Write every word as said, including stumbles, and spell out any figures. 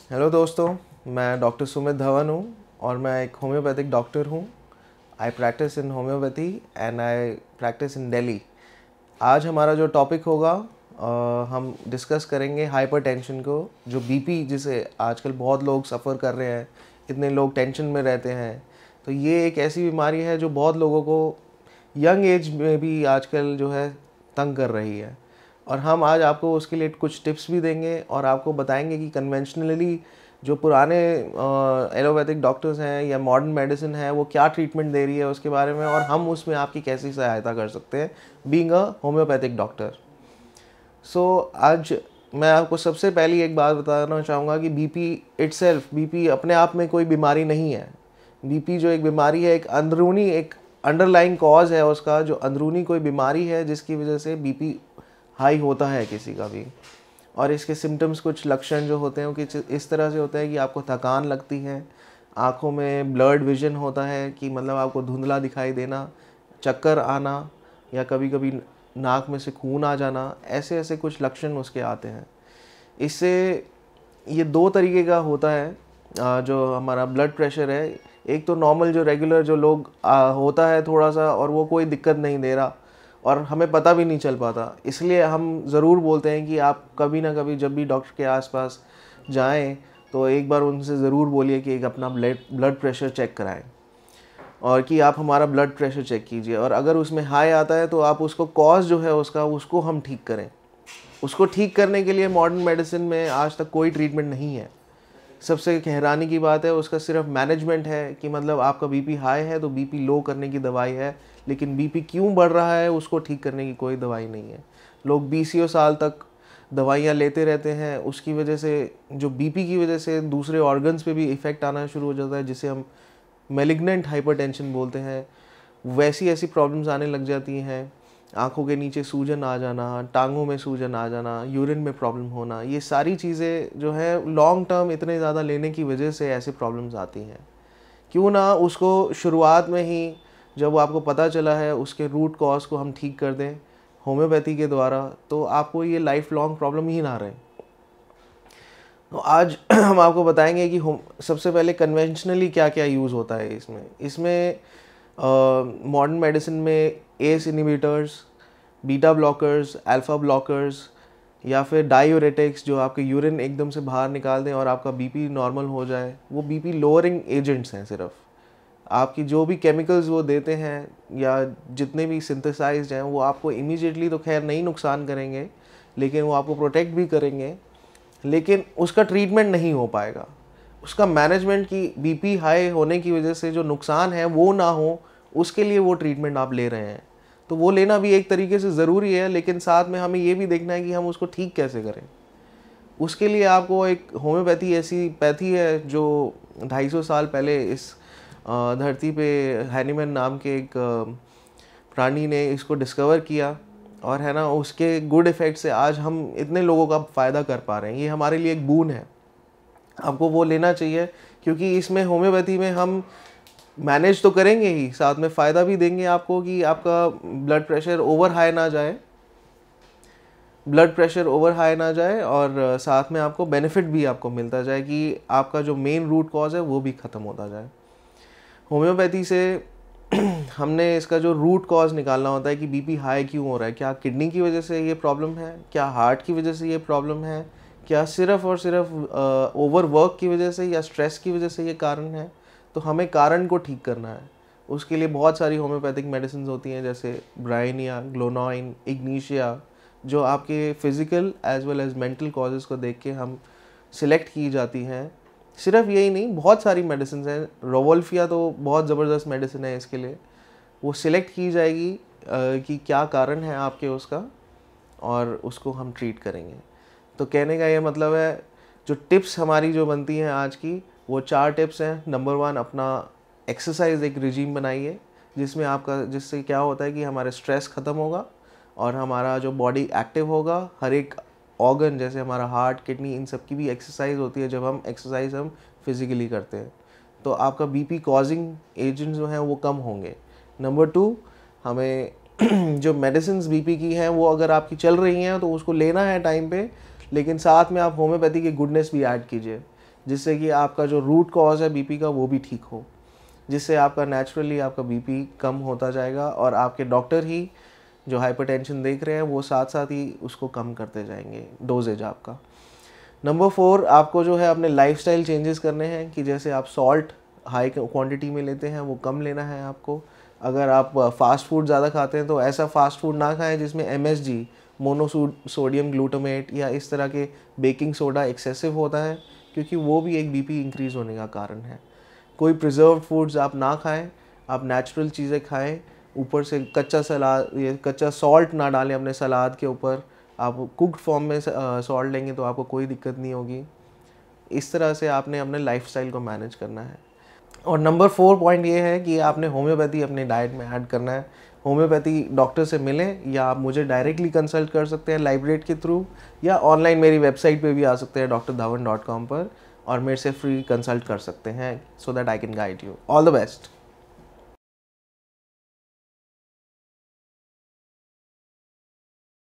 Hello दोस्तों, मैं doctor Sumit Dhawan हूँ और मैं एक होम्योपैथिक डॉक्टर हूँ। I practice in homeopathy and I practice in Delhi. आज हमारा जो टॉपिक होगा, अ, हम डिस्कस करेंगे हाइपरटेंशन को, जो बीपी जिसे आजकल बहुत लोग सफ़र कर रहे हैं, इतने लोग टेंशन में रहते हैं। तो ये एक ऐसी बीमारी है जो बहुत लोगों को यंग एज में भी आजकल जो है तंग कर रही है। और हम आज आपको उसके लिए कुछ टिप्स भी देंगे और आपको बताएंगे कि कन्वेंशनली जो पुराने एलोपैथिक डॉक्टर्स हैं या मॉडर्न मेडिसिन है वो क्या ट्रीटमेंट दे रही है उसके बारे में, और हम उसमें आपकी कैसी सहायता कर सकते हैं being a homeopathic doctor. So आज मैं आपको सबसे पहली एक बात बताना चाहूँगा कि बीपी इटसेल्फ, बीपी अपने आप में कोई बीमारी नहीं है। बीपी जो एक बीमारी है, एक अंदरूनी एक अंडरलाइंग कॉज है उसका, जो अंदरूनी कोई बीमारी है जिसकी वजह से बीपी हाई होता है किसी का भी। और इसके सिम्टम्स, कुछ लक्षण जो होते हैं कि इस तरह से होता है कि आपको थकान लगती है, आँखों में ब्लर्ड विजन होता है कि मतलब आपको धुंधला दिखाई देना, चक्कर आना या कभी कभी नाक में से खून आ जाना, ऐसे ऐसे कुछ लक्षण उसके आते हैं। इससे ये दो तरीके का होता है। जो हमारा ब्लड प्रेशर है, एक तो नॉर्मल जो रेगुलर जो लोग आ, होता है थोड़ा सा, और वो कोई दिक्कत नहीं दे रहा और हमें पता भी नहीं चल पाता। इसलिए हम ज़रूर बोलते हैं कि आप कभी ना कभी जब भी डॉक्टर के आसपास जाएं तो एक बार उनसे ज़रूर बोलिए कि एक अपना ब्लड ब्लड प्रेशर चेक कराएं और कि आप हमारा ब्लड प्रेशर चेक कीजिए। और अगर उसमें हाई आता है तो आप उसको कॉज जो है उसका, उसको हम ठीक करें। उसको ठीक करने के लिए मॉडर्न मेडिसिन में आज तक कोई ट्रीटमेंट नहीं है। सबसे हैरानी की बात है, उसका सिर्फ मैनेजमेंट है कि मतलब आपका बीपी हाई है तो बीपी लो करने की दवाई है, लेकिन बीपी क्यों बढ़ रहा है उसको ठीक करने की कोई दवाई नहीं है। लोग बीसियों साल तक दवाइयाँ लेते रहते हैं, उसकी वजह से जो बीपी की वजह से दूसरे ऑर्गन्स पे भी इफ़ेक्ट आना शुरू हो जाता है, जिसे हम मेलिग्नेंट हाइपरटेंशन बोलते हैं। वैसी ऐसी प्रॉब्लम्स आने लग जाती हैं, आँखों के नीचे सूजन आ जाना, टांगों में सूजन आ जाना, यूरिन में प्रॉब्लम होना, ये सारी चीज़ें जो है लॉन्ग टर्म इतने ज़्यादा लेने की वजह से ऐसी प्रॉब्लम्स आती हैं। क्यों ना उसको शुरुआत में ही, जब वो आपको पता चला है, उसके रूट कॉज को हम ठीक कर दें होम्योपैथी के द्वारा, तो आपको ये लाइफ लॉन्ग प्रॉब्लम ही ना रहे। तो आज हम आपको बताएंगे कि होम सबसे पहले कन्वेंशनली क्या क्या यूज़ होता है इसमें इसमें मॉडर्न मेडिसिन में ACE inhibitors, beta blockers, alpha blockers या फिर डायूरेटिक्स जो आपके यूरिन एकदम से बाहर निकाल दें और आपका बीपी नॉर्मल हो जाए, वो बीपी लोअरिंग एजेंट्स हैं। सिर्फ आपकी जो भी केमिकल्स वो देते हैं या जितने भी सिंथेसाइज्ड हैं, वो आपको इमीडिएटली तो खैर नहीं नुकसान करेंगे, लेकिन वो आपको प्रोटेक्ट भी करेंगे, लेकिन उसका ट्रीटमेंट नहीं हो पाएगा। उसका मैनेजमेंट की बीपी हाई होने की वजह से जो नुकसान है वो ना हो, उसके लिए वो ट्रीटमेंट आप ले रहे हैं। तो वो लेना भी एक तरीके से ज़रूरी है, लेकिन साथ में हमें ये भी देखना है कि हम उसको ठीक कैसे करें। उसके लिए आपको एक होम्योपैथी ऐसी पैथी है जो ढाई सौ साल पहले इस धरती पे हैनीमैन नाम के एक प्राणी ने इसको डिस्कवर किया, और है ना, उसके गुड इफ़ेक्ट से आज हम इतने लोगों का फ़ायदा कर पा रहे हैं। ये हमारे लिए एक बून है, आपको वो लेना चाहिए, क्योंकि इसमें होम्योपैथी में हम मैनेज तो करेंगे ही, साथ में फ़ायदा भी देंगे आपको कि आपका ब्लड प्रेशर ओवर हाई ना जाए ब्लड प्रेशर ओवर हाई ना जाए और साथ में आपको बेनिफिट भी आपको मिलता जाए कि आपका जो मेन रूट कॉज है वो भी ख़त्म होता जाए। होम्योपैथी से हमने इसका जो रूट कॉज निकालना होता है कि बीपी हाई क्यों हो रहा है। क्या किडनी की वजह से ये प्रॉब्लम है, क्या हार्ट की वजह से ये प्रॉब्लम है, क्या सिर्फ और सिर्फ ओवर वर्क की वजह से या स्ट्रेस की वजह से ये कारण है। तो हमें कारण को ठीक करना है। उसके लिए बहुत सारी होम्योपैथिक मेडिसिन होती हैं, जैसे ब्राइनिया, ग्लोनॉइन, इग्नीशिया, जो आपके physical as well as mental causes को देख के हम सिलेक्ट की जाती हैं। सिर्फ यही नहीं, बहुत सारी मेडिसिन हैं। रोवोल्फिया तो बहुत ज़बरदस्त मेडिसिन है इसके लिए। वो सिलेक्ट की जाएगी कि क्या कारण है आपके उसका, और उसको हम ट्रीट करेंगे। तो कहने का ये मतलब है, जो टिप्स हमारी जो बनती हैं आज की, वो चार टिप्स हैं। नंबर वन, अपना एक्सरसाइज एक रिजीम बनाइए जिसमें आपका, जिससे क्या होता है कि हमारे स्ट्रेस ख़त्म होगा और हमारा जो बॉडी एक्टिव होगा। हर एक ऑर्गन, जैसे हमारा हार्ट, किडनी, इन सब की भी एक्सरसाइज होती है। जब हम एक्सरसाइज हम फिज़िकली करते हैं तो आपका बीपी कॉजिंग एजेंट जो हैं वो कम होंगे। नंबर टू, हमें जो मेडिसिन बीपी की हैं वो अगर आपकी चल रही हैं तो उसको लेना है टाइम पे, लेकिन साथ में आप होम्योपैथी की गुडनेस भी ऐड कीजिए जिससे कि आपका जो रूट कॉज है बीपी का वो भी ठीक हो, जिससे आपका नेचुरली आपका बीपी कम होता जाएगा और आपके डॉक्टर ही जो हाइपरटेंशन देख रहे हैं वो साथ साथ ही उसको कम करते जाएंगे डोजेज आपका। नंबर फोर, आपको जो है अपने लाइफस्टाइल चेंजेस करने हैं कि जैसे आप सॉल्ट हाई क्वांटिटी में लेते हैं वो कम लेना है आपको। अगर आप फास्ट फूड ज़्यादा खाते हैं तो ऐसा फास्ट फूड ना खाएं जिसमें M S G monosodium glutamate या इस तरह के बेकिंग सोडा एक्सेसिव होता है, क्योंकि वो भी एक बीपी इंक्रीज़ होने का कारण है। कोई प्रिजर्व्ड फूड्स आप ना खाएं, आप नेचुरल चीज़ें खाएं। ऊपर से कच्चा सलाद, ये कच्चा सॉल्ट ना डालें अपने सलाद के ऊपर, आप कुक्ड फॉर्म में सॉल्ट लेंगे तो आपको कोई दिक्कत नहीं होगी। इस तरह से आपने अपने लाइफस्टाइल को मैनेज करना है। और नंबर फोर पॉइंट ये है कि आपने होम्योपैथी अपने डाइट में ऐड करना है। होम्योपैथी डॉक्टर से मिलें या आप मुझे डायरेक्टली कंसल्ट कर सकते हैं लाइब्रेट के थ्रू, या ऑनलाइन मेरी वेबसाइट पे भी आ सकते हैं डॉक्टर धवन डॉट कॉम पर और मेरे से फ्री कंसल्ट कर सकते हैं, so that I can guide you. All the best.